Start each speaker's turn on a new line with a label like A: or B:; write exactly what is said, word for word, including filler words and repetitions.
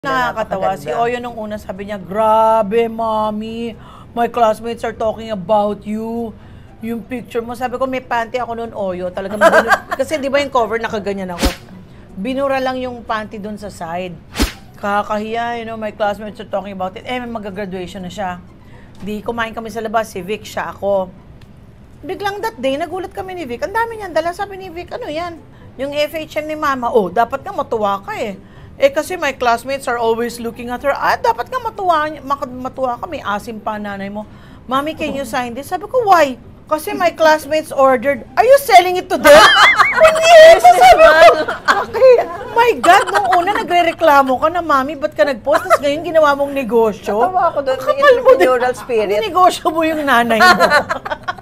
A: Nakakatawa. Si Oyo nung una sabi niya, grabe, mommy, my classmates are talking about you. Yung picture mo, sabi ko, may panty ako noon, Oyo. Talaga, kasi di ba yung cover, nakaganyan ako. Binura lang yung panty dun sa side. Kakahiya, you know, my classmates are talking about it. Eh, may mag-graduation na siya. Di, kumain kami sa labas, si Vic, siya ako. Biglang that day, nagulat kami ni Vic. Ang dami niyan, dala sabi ni Vic, ano yan? Yung F H M ni Mama, oh, dapat nga matuwa ka eh. Eh kasi my classmates are always looking at her. Ah, dapat nga matuwa, matuwa ka. May asim pa nanay mo. Mommy, can you sign this? Sabi ko, why? Kasi my classmates ordered. Are you selling it to them? Hindi! Sabi ko, okay. My God, nung una nagre-reklamo ka na, Mami, ba't ka nag-post? Tapos ngayon ginawa mong negosyo?
B: Natawa ako doon.
A: Kapal mo din.
B: Entrepreneurial spirit.
A: Negosyo mo yung nanay mo.